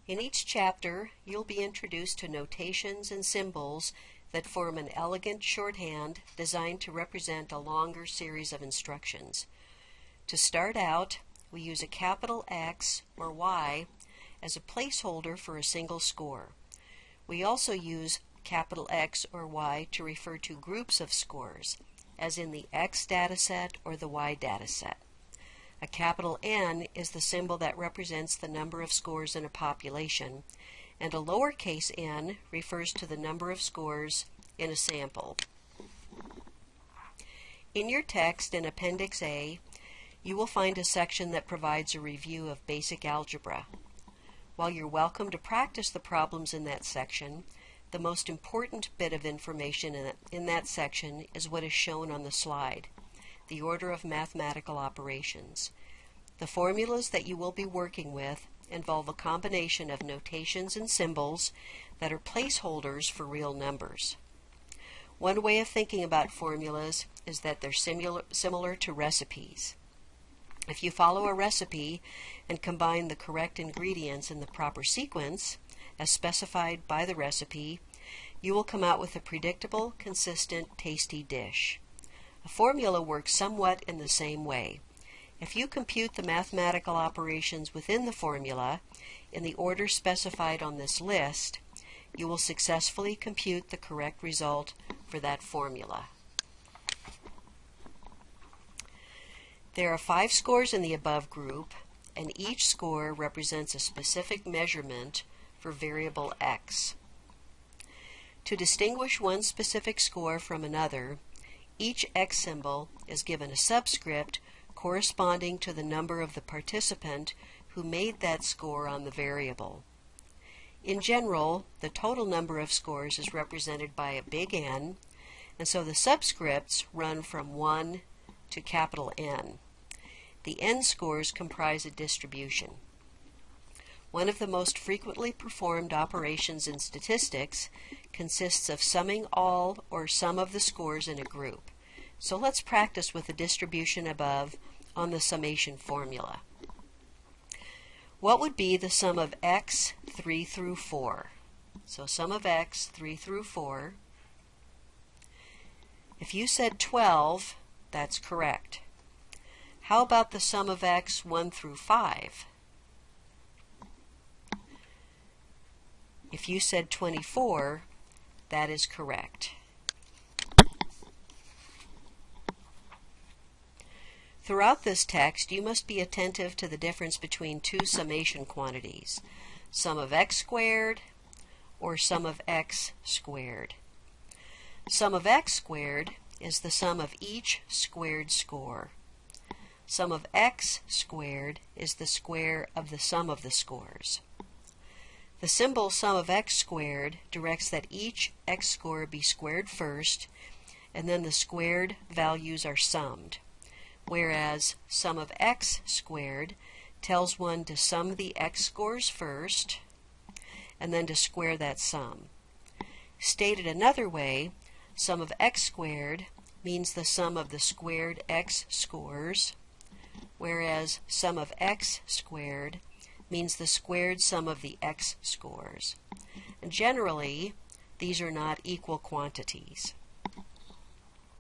In each chapter, you'll be introduced to notations and symbols that form an elegant shorthand designed to represent a longer series of instructions. To start out, we use a capital X or Y as a placeholder for a single score. We also use capital X or Y to refer to groups of scores, as in the X dataset or the Y dataset. A capital N is the symbol that represents the number of scores in a population, and a lowercase n refers to the number of scores in a sample. In your text in Appendix A, you will find a section that provides a review of basic algebra. While you're welcome to practice the problems in that section, the most important bit of information in that section is what is shown on the slide, the order of mathematical operations. The formulas that you will be working with involve a combination of notations and symbols that are placeholders for real numbers. One way of thinking about formulas is that they're similar to recipes. If you follow a recipe and combine the correct ingredients in the proper sequence, as specified by the recipe, you will come out with a predictable, consistent, tasty dish. A formula works somewhat in the same way. If you compute the mathematical operations within the formula in the order specified on this list, you will successfully compute the correct result for that formula. There are 5 scores in the above group, and each score represents a specific measurement for variable x. To distinguish one specific score from another, each x symbol is given a subscript corresponding to the number of the participant who made that score on the variable. In general, the total number of scores is represented by a big N, and so the subscripts run from 1 to capital N. The N scores comprise a distribution. One of the most frequently performed operations in statistics consists of summing all or some of the scores in a group. So let's practice with the distribution above on the summation formula. What would be the sum of x 3 through 4? So sum of x 3 through 4. If you said 12, that's correct. How about the sum of x 1 through 5? If you said 24, that is correct. Throughout this text, you must be attentive to the difference between two summation quantities, sum of x squared or sum of x squared. Sum of x squared is the sum of each squared score. Sum of x squared is the square of the sum of the scores. The symbol sum of x squared directs that each x score be squared first, and then the squared values are summed, whereas sum of x squared tells one to sum the x scores first, and then to square that sum. Stated another way, sum of x squared means the sum of the squared x scores, whereas sum of x squared means the squared sum of the x scores. And generally, these are not equal quantities.